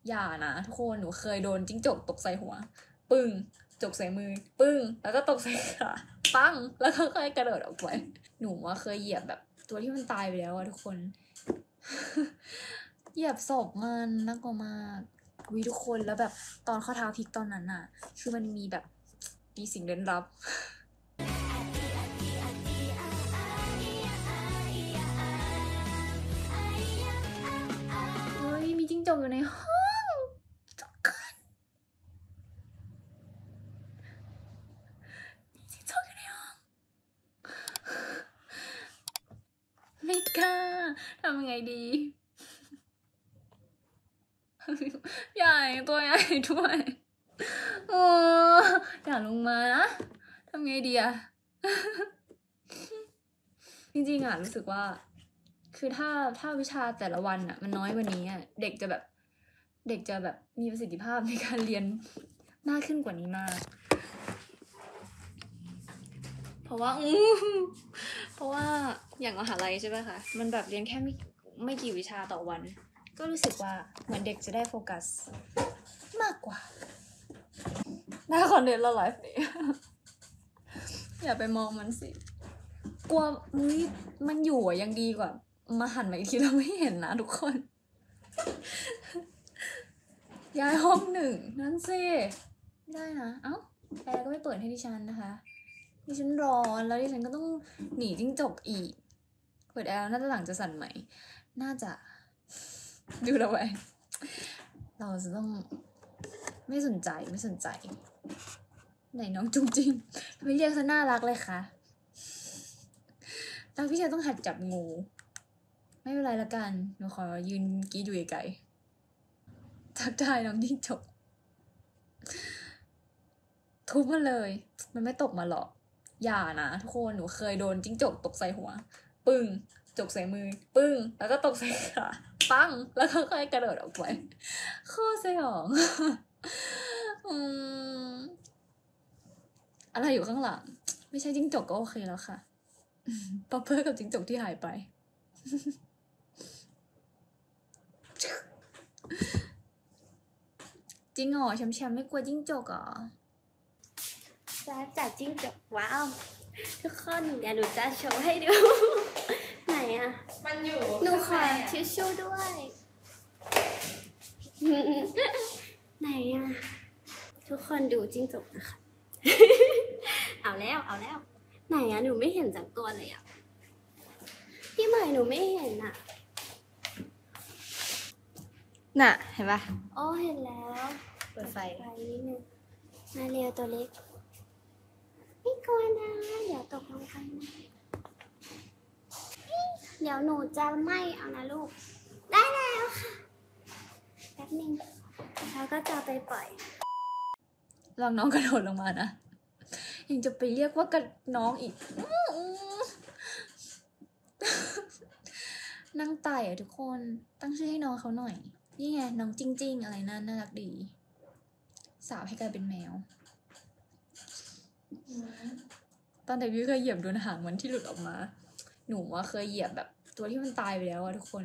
อย่านะทุกคนหนูเคยโดนจิ้งจกตกใส่หัวปึ้งจกใส่มือปึ้งแล้วก็ตกใส่ขาปั้งแล้วก็ค่อยกระโดดออกไปหนูว่าเคยเหยียบแบบตัวที่มันตายไปแล้วอะทุกคน เหยียบศพมันน่ากลัวมากวิทุกคนแล้วแบบตอนข้อเท้าพลิกตอนนั้นอะคือมันมีแบบมีสิ่งเร้นลับเฮ้ยมีจิ้งจกอยู่ในห้องจกกันมีจิ้งจกอยู่ในห้องไม่กล้าทำยังไงดี ใหญ่ตัวใหญ่ด้วยโอ้อย่าลงมานะทำไงดีอะ จริงๆอะรู้สึกว่าคือถ้าวิชาแต่ละวันอะมันน้อยกว่านี้อะเด็กจะแบบมีประสิทธิภาพในการเรียนมากขึ้นกว่านี้มาก เพราะว่าอย่างมหาลัยใช่ไหมคะมันแบบเรียนแค่ไม่กี่วิชาต่อวัน ก็รู้สึกว่าเหมือนเด็กจะได้โฟกัสมากกว่าหน้าคอนเทนต์ละไลฟ์เนี่ยอย่าไปมองมันสิกลัวมันอยู่อะยังดีกว่ามาหันมาอีกทีเราไม่เห็นนะทุกคน ย้ายห้องหนึ่งนั่นสิไม่ได้นะเอ้าแอร์ก็ไม่เปิดให้ดิฉันนะคะดิฉันร้อนแล้วดิฉันก็ต้องหนีจิ้งจกอีกเปิดแอร์น่าจะหลังจะสั่นไหมน่าจะดูเราไปเราจะต้องไม่สนใจไหนน้องจุงจริงไม่เรียกซะน่ารักเลยค่ะแล้วพี่ชายต้องหัดจับงูไม่เป็นไรละกันหนูขอยืนกี้ดูไกลทักทายน้องจิ้งจกทุบมันเลยมันไม่ตกมาหรอกอย่านะทุกคนหนูเคยโดนจิ้งจกตกใส่หัวปึ้งจกใส่มือปึ้งแล้วก็ตกใส่ขาปั้งแล้วก็ค่อยกระโดดออกไปโคตรสยองอะไรอยู่ข้างหลังไม่ใช่จิ้งจกก็โอเคแล้วค่ะป๊อปเปอร์กับจิ้งจกที่หายไปจริงเหรอแชมป์ไม่กลัวจิ้งจกเหรอจ้าจัดจิ้งจกว้าวทุกคนเดี๋ยวหนูจะโชว์ให้ดู ไหนอะมันอยู่หนูขอทิชชู่ด้วย ไหนอะทุกคนดูจิ้งจกนะคะ เอาแล้วไหนอะหนูไม่เห็นจากตัวเลยอะพี่ใหม่หนูไม่เห็นอะน่ะเห็นปะโอ้เห็นแล้วเปิดไฟนิดนึงมาเร็วตัวเล็กไม่กลัวนะเดี๋ยวตกลงไปนะเดี๋ยวหนูจะไม่เอานะลูกได้แล้วค่ะแป๊บนึงแล้วก็จะไปปล่อยลองน้องกระโดดลงมานะยังจะไปเรียกว่ากับน้องอีกนั่งไต่อะทุกคนตั้งชื่อให้น้องเขาหน่อยนี่ไงน้องจริงๆอะไรนั่นน่ารักดีสาวให้กลายเป็นแมวตอนเด็กพี่เคยเหยียบโดนหางมันที่หลุดออกมาหนูว่าเคยเหยียบแบบตัวที่มันตายไปแล้วอะทุกคน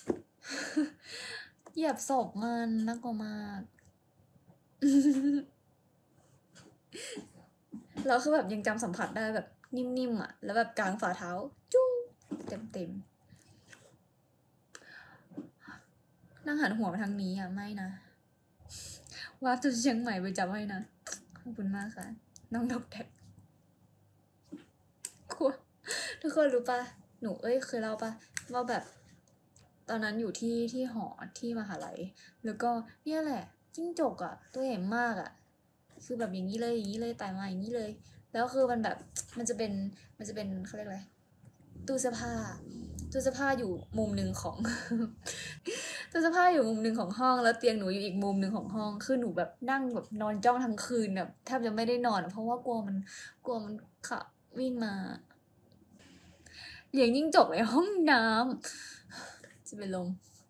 เหยียบศพมันน่ากลัวมากแล้วคือแบบยังจำสัมผัสได้แบบนิ่มๆอะแล้วแบบกลางฝ่าเท้าจุ้งเต็มนั่งหันหัวมาทางนี้อะไม่นะว่าจะเชียงใหม่ไปจับให้นะขอบคุณมากค่ะน้องดอกแท็กทุกคนรู้ปะหนูเคยเล่าปะว่าแบบตอนนั้นอยู่ที่หอที่มหาลัยแล้วก็เนี่ยแหละจิ้งจกอะตัวใหญ่มากอะคือแบบอย่างนี้เลยตายมาอย่างนี้เลยแล้วคือมันแบบมันจะเป็นเขาเรียกอะไรตู้เสื้อผ้าอยู่มุมหนึ่งของ ตู้เสื้อผ้าอยู่มุมหนึ่งของห้องแล้วเตียงหนูอยู่อีกมุมหนึ่งของห้องคือหนูแบบนั่งแบบนอนจ้องทั้งคืนแบบแทบจะไม่ได้นอนเพราะว่ากลัวมันขับวิ่งมาเลี้ยงจิ้งจกในห้องน้ำจะเป็นลม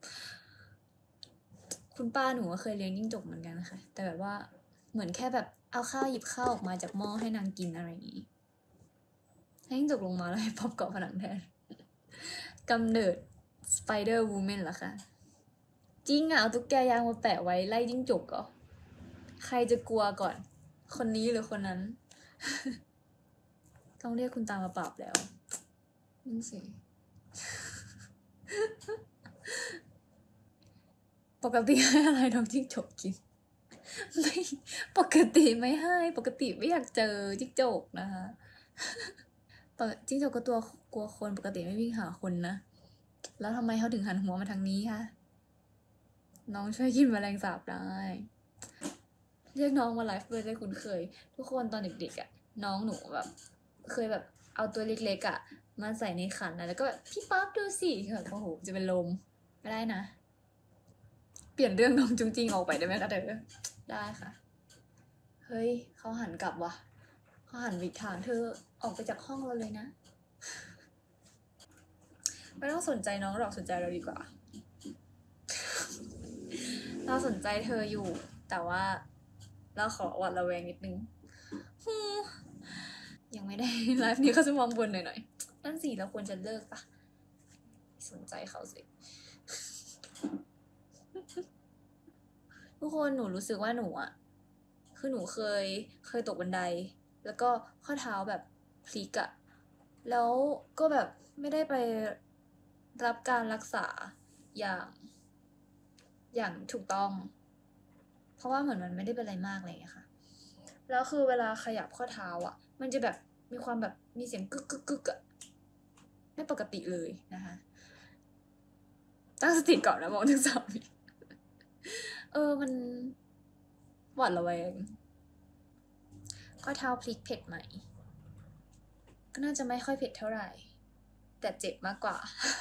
คุณป้าหนูก็เคยเลี้ยงจิ้งจกเหมือนกันนะคะแต่แบบว่าเหมือนแค่แบบเอาข้าวหยิบข้าวออกมาจากหม้อให้นางกินอะไรอย่างนี้ให้จิ้งจกลงมาแล้วให้ป๊อปเกาะผนังแทนกำเนิดสไปเดอร์วูแมนเหรอคะจจริงอ่ะเอาตุ๊กแกยางมาแปะไว้ไล่จิ้งจกเหรอใครจะกลัวก่อน คนนี้หรือคนนั้น ต้องเรียกคุณตามาปราบแล้วนั่นสิ ปกติให้อะไรน้องจิ้งจกกิน ไม่ปกติไม่ให้ปกติไม่อยากเจอจิ้งจกนะคะจิ้งจกก็ตัวกลัวคนปกติไม่วิ่งหาคนนะแล้วทำไมเขาถึงหันหัวมาทางนี้คะน้องช่วยกินแมลงสาบได้เรียกน้องมาไลฟ์เพื่อได้คุ้นเคย ทุกคนตอนเด็กๆอ่ะน้องหนูแบบเคยแบบเอาตัวเล็กๆอ่ะมาใส่ในขันนะแล้วก็แบบพี่ป๊อปดูสิแบบโอ้โหจะเป็นลมไม่ได้นะเปลี่ยนเรื่องน้องจุงจริงออกไปได้ไหมคะเธอได้ค่ะ เฮ้ยเขาหันกลับว่ะเขาหันไปอีกทางเธอออกไปจากห้องเราเลยนะ ไม่ต้องสนใจน้องหรอกสนใจเราดีกว่า เราสนใจเธออยู่ แต่ว่าเราขอหวาดระแวงนิดนึง ยังไม่ได้ไลฟ์นี้เขาจะมองบนหน่อยๆนั่นสิเราควรจะเลิกปะสนใจเขาสิ ทุกคนหนูรู้สึกว่าหนูอะคือหนูเคยตกบันได แล้วก็ข้อเท้าแบบพลิกอะแล้วก็แบบไม่ได้ไปรับการรักษาอย่างอย่างถูกต้อง เพราะว่าเหมือนมันไม่ได้เป็นอะไรมากอะไรอย่างเงี้ยค่ะ แล้วคือเวลาขยับข้อเท้าอะมันจะแบบมีความแบบมีเสียงกึกกึกกึกอะไม่ปกติเลยนะคะ ตั้งสติก่อนนะมองถึง3 วิมันหวาดระแวงข้อเท้าพลิกเผ็ดไหม ก็น่าจะไม่ค่อยเผ็ดเท่าไหร่ แต่เจ็บมากกว่า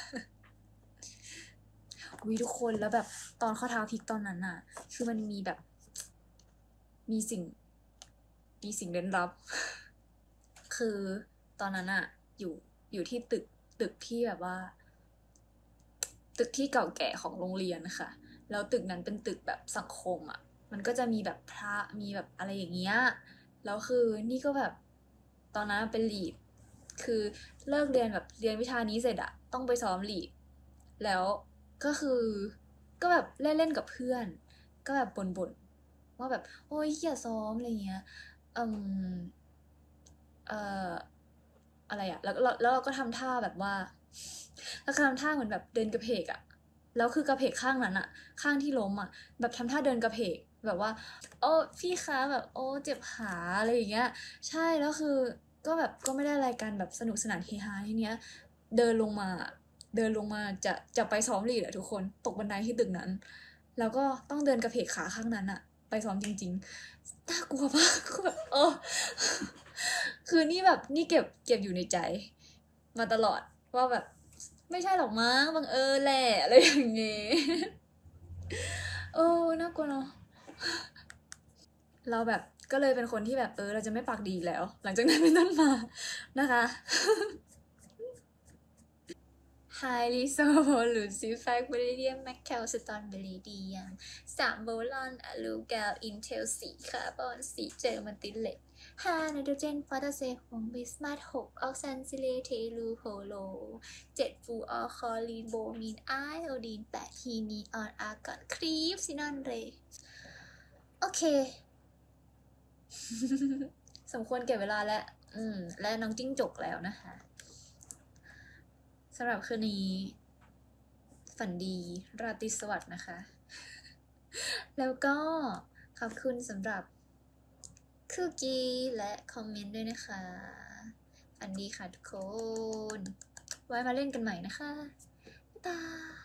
วิทุกคนแล้วแบบตอนข้อเท้าพลิกตอนนั้นน่ะ คือมันมีแบบ มีสิ่งเร้นลับ คือตอนนั้นอะอยู่ที่ตึกที่แบบว่า ตึกที่เก่าแก่ของโรงเรียนค่ะ แล้วตึกนั้นเป็นตึกแบบสังคมอะมันก็จะมีแบบพระมีแบบอะไรอย่างเงี้ยแล้วคือนี่ก็แบบตอนนั้นเป็นลีดคือเลิกเรียนแบบเรียนวิชานี้เสร็จอะต้องไปซ้อมลีดแล้วก็คือก็แบบเล่นกับเพื่อน ก็แบบบ่นว่าแบบโอ๊ยอย่าซ้อมอะไรเงี้ยอืมเอ่ออะไรอะแล้วเราก็ทำท่าแบบว่าแล้วก็ทำท่าเหมือนแบบเดินกระเพกอะแล้วคือกระเพกข้างนั้นอะข้างที่ล้มอะแบบทำท่าเดินกระเพกแบบว่าโอ้พี่คะแบบโอ้เจ็บขาอะไรอย่างเงี้ยใช่แล้วคือก็แบบก็ไม่ได้อะไรกันแบบสนุกสนานเฮฮาทีเนี้ยเดินลงมาจะไปซ้อมลีดอะทุกคนตกบันไดที่ตึกนั้น แล้วก็ต้องเดินกระเพกขาข้างนั้นอะไปซ้อมจริงๆน่ากลัวมากคือแบบคือนี่แบบนี่เก็บอยู่ในใจ มาตลอดว่าแบบ ไม่ใช่หรอกมั้งบังเอิญแหละอะไรอย่างเงี้ยน่ากลัวเนาะเราแบบก็เลยเป็นคนที่แบบเราจะไม่ปากดีแล้ว หลังจากนั้นเป็นต้นมานะคะ Highly so Lucifer Beryllium Macalciton Beryllium 3 Boron อะลูแกล Intel 4 คาร์บอน4 เจอมันติเลต5 ไนโตรเจน ฟอสฟอรัส 6 บิสมัท 6 ออกซันซิเลเทลูโฮโล 7 ฟูออคอลีนโบมีน ไอโอดีน 8 ฮีนีออน อาร์กอน ครีป ซินอน เรย์โอเค สมควรเก็บเวลาแล้วและน้องจิ้งจกแล้วนะคะสำหรับคืนนี้ ฝันดีราตรีสวัสดิ์นะคะ แล้วก็ขอบคุณสำหรับคุกกี้และคอมเมนต์ด้วยนะคะ ฝันดีค่ะทุกคน ไว้มาเล่นกันใหม่นะคะ บ๊ายบาย